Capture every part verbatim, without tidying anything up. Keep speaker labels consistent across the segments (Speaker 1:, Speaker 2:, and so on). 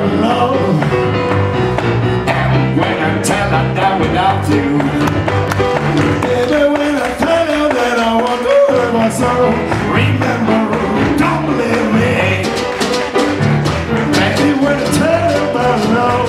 Speaker 1: love. And when I tell her that without you, baby, when I tell you that I want to hurt my soul, remember, don't believe me. Baby, when I tell you about love,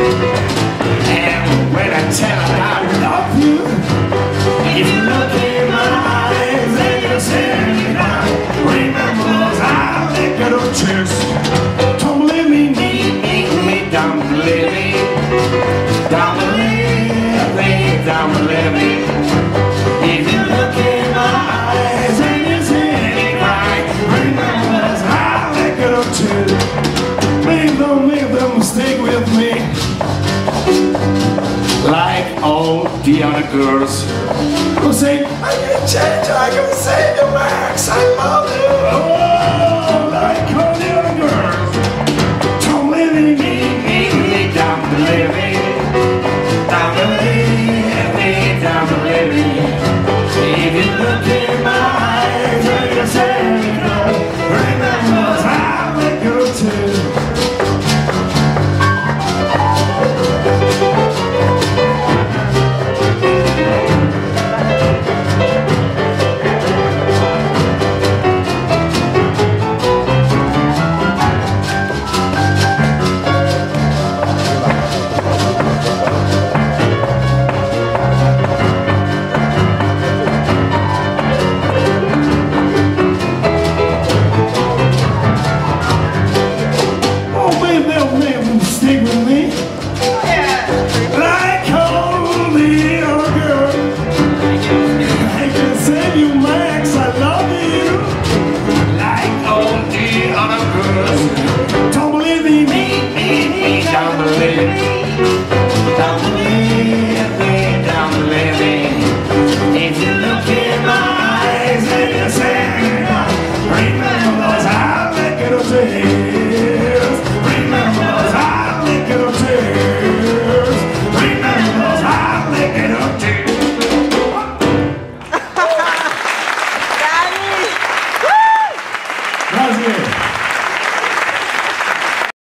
Speaker 1: and when I tell her I love you, if you look in my eyes and you say now, remember, I'll make it a choice. Don't believe me, me, me, me, don't believe me, don't believe me, don't believe me. If you look in my eyes and you say right, remember, I'll make it a choice. Please don't make the mistake with me, like all the other girls who say, I can change, I can save you, Max, I love you.